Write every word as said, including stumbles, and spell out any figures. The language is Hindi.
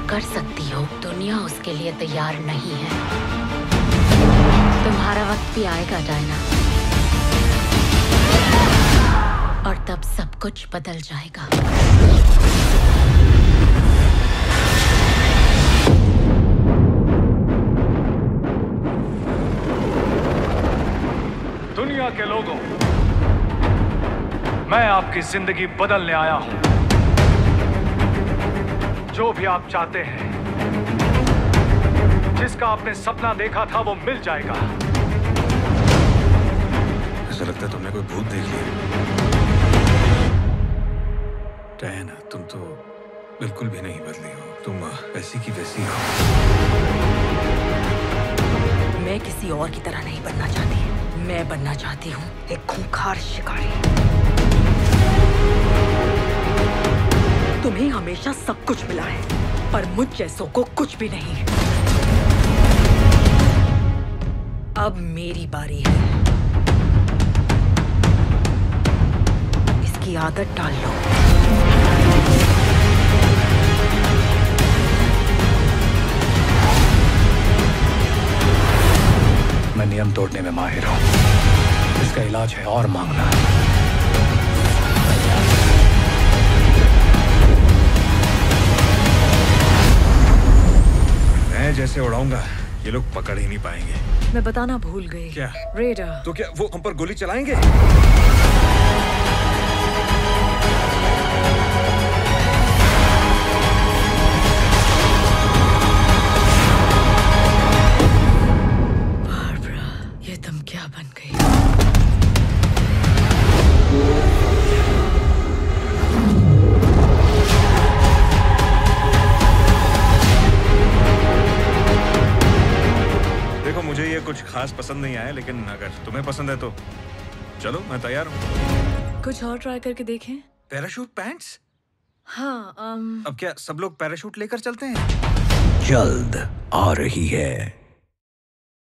कर सकती हो, दुनिया उसके लिए तैयार नहीं है। तुम्हारा वक्त भी आएगा डायना, और तब सब कुछ बदल जाएगा। दुनिया के लोगों, मैं आपकी जिंदगी बदलने आया हूं। जो भी आप चाहते हैं, जिसका आपने सपना देखा था, वो मिल जाएगा। ऐसा लगता है तुमने कोई भूत देख लिया। डायना, तुम तो बिल्कुल भी नहीं बदली हो, तुम वैसी की वैसी हो। मैं किसी और की तरह नहीं बनना चाहती, मैं बनना चाहती हूँ एक खूंखार शिकारी। तुम्हें हमेशा सब कुछ मिला है, पर मुझ जैसों को कुछ भी नहीं। अब मेरी बारी है, इसकी आदत डाल लो। मैं नियम तोड़ने में माहिर हूं, इसका इलाज है और मांगना। मैं जैसे उड़ाऊंगा, ये लोग पकड़ ही नहीं पाएंगे। मैं बताना भूल गई। क्या? रेडर। तो क्या वो हम पर गोली चलाएंगे? बार्बरा, ये तुम क्या बन गई? देखो, मुझे ये कुछ खास पसंद नहीं आया, लेकिन अगर तुम्हें पसंद है तो चलो, मैं तैयार हूँ। कुछ और ट्राई करके देखें। Parachute pants? हाँ, um... अब क्या सब लोग पैराशूट लेकर चलते हैं? जल्द आ रही है।